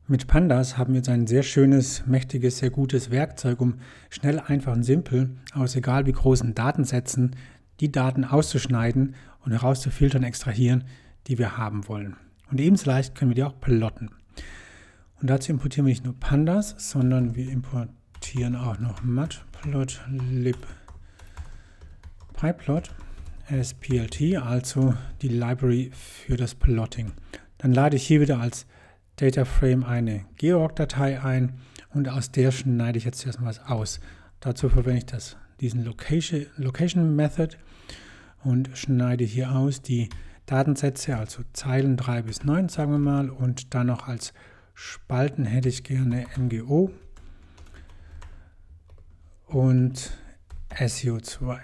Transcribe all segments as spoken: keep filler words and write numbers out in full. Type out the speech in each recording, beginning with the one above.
Mit Pandas haben wir jetzt ein sehr schönes, mächtiges, sehr gutes Werkzeug, um schnell, einfach und simpel aus egal wie großen Datensätzen die Daten auszuschneiden und herauszufiltern, extrahieren, die wir haben wollen. Und ebenso leicht können wir die auch plotten. Und dazu importieren wir nicht nur Pandas, sondern wir importieren auch noch matplotlib pyplot as P L T, also die Library für das Plotting. Dann lade ich hier wieder als Dataframe eine georg-Datei ein und aus der schneide ich jetzt erstmal was aus. Dazu verwende ich das, diesen Location, Location Method und schneide hier aus die Datensätze, also Zeilen drei bis neun, sagen wir mal, und dann noch als Spalten hätte ich gerne M G O und S E O zwei.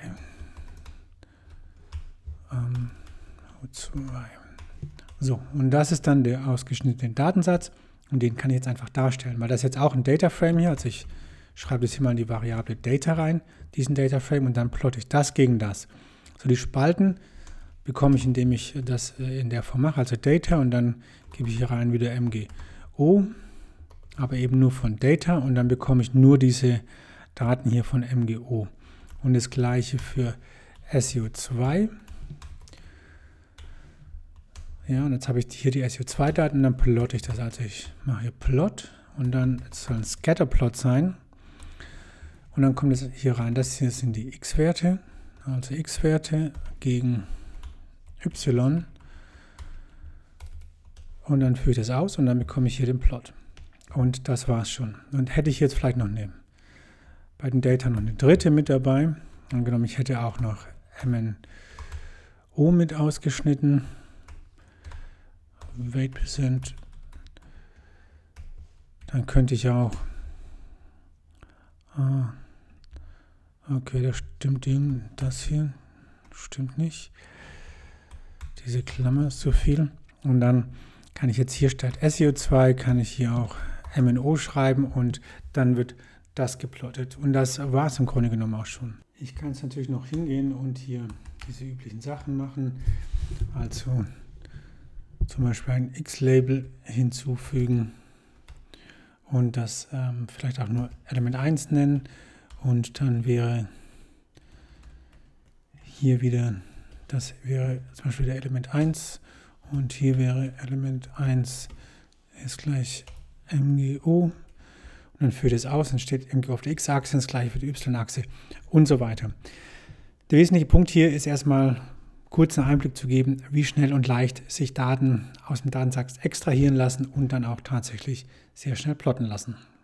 Ähm, zwei. So, und das ist dann der ausgeschnittene Datensatz und den kann ich jetzt einfach darstellen, weil das ist jetzt auch ein Dataframe hier, also ich schreibe das hier mal in die Variable Data rein, diesen Dataframe, und dann plotte ich das gegen das. So, die Spalten bekomme ich, indem ich das in der Form mache, also Data, und dann gebe ich hier rein wieder M G O, aber eben nur von Data, und dann bekomme ich nur diese Daten hier von M G O. Und das gleiche für S E O zwei. Ja, und jetzt habe ich hier die S E O zwei Daten, und dann plotte ich das. Also ich mache hier Plot und dann soll ein Scatterplot sein. Und dann kommt es hier rein. Das hier sind die X-Werte, also X-Werte gegen Y. Und dann führe ich das aus und dann bekomme ich hier den Plot. Und das war's schon. Und hätte ich jetzt vielleicht noch eine, bei den Data noch eine dritte mit dabei. Angenommen, ich hätte auch noch M N O mit ausgeschnitten. Weight Percent, dann könnte ich auch, ah, okay, das stimmt eben, das hier stimmt nicht, diese Klammer ist zu viel, und dann kann ich jetzt hier statt S E O zwei, kann ich hier auch M N O schreiben und dann wird das geplottet, und das war es im Grunde genommen auch schon. Ich kann es natürlich noch hingehen und hier diese üblichen Sachen machen, also zum Beispiel ein X-Label hinzufügen und das ähm, vielleicht auch nur Element eins nennen, und dann wäre hier wieder, das wäre zum Beispiel der Element eins, und hier wäre Element eins ist gleich M G O, und dann führt es aus, dann steht M G O auf der X-Achse, das gleiche für die Y-Achse und so weiter. Der wesentliche Punkt hier ist erstmal, kurzen Einblick zu geben, wie schnell und leicht sich Daten aus dem Datensatz extrahieren lassen und dann auch tatsächlich sehr schnell plotten lassen.